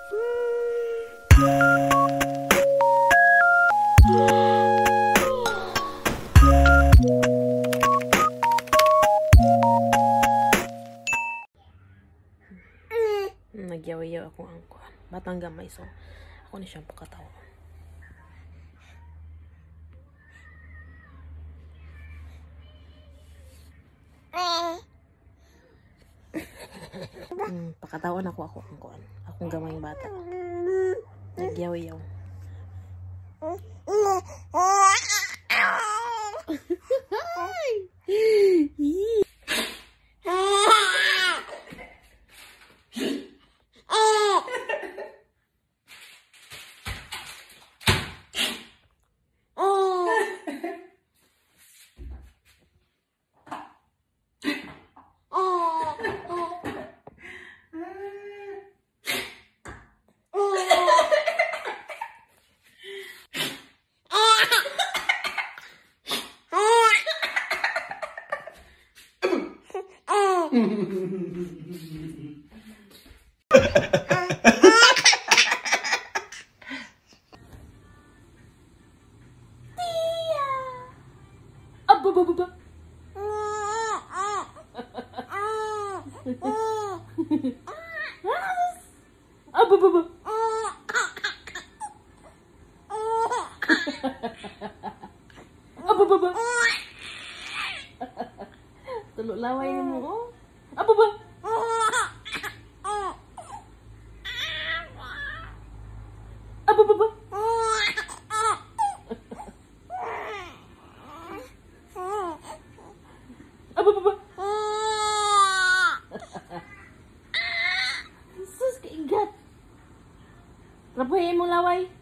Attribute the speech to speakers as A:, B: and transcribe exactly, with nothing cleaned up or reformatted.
A: Nagyaw-yaw ako ang kuhan. Batang gamay, so ako na siyang pakatawa. hmm, pakatawan ako ako ang kuhan. Akong gamayng bata. Nagyaw-yaw. Abba-ba-ba-ba. Abba-ba-ba. Abba-ba-ba. Tulog laway mo mo. Abba-ba. Abba-ba-ba. Abba-ba-ba. Sus, kaigat. Rabuhin mo laway.